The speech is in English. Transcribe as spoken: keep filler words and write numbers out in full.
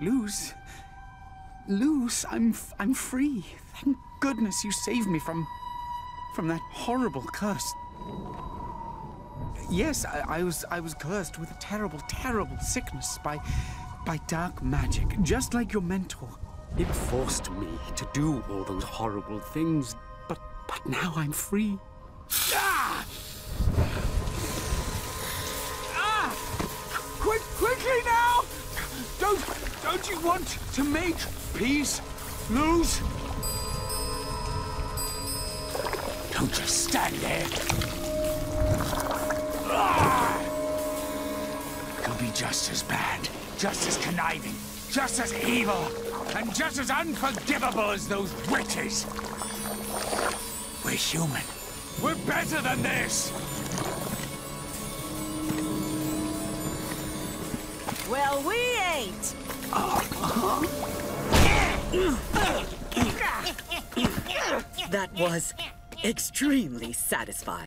Lose? Lose? I'm, f I'm free. Thank goodness you saved me from... from that horrible curse. Yes, I, I was I was cursed with a terrible, terrible sickness by... by dark magic, just like your mentor. It forced me to do all those horrible things, but, but now I'm free. Ah! Ah! Quick, quickly now! Don't, don't you want to make peace, Luz? Don't just stand there. Ah! It'll be just as bad, just as conniving, just as evil, and just as unforgivable as those witches. We're human. We're better than this. Well, we ain't. That was extremely satisfying.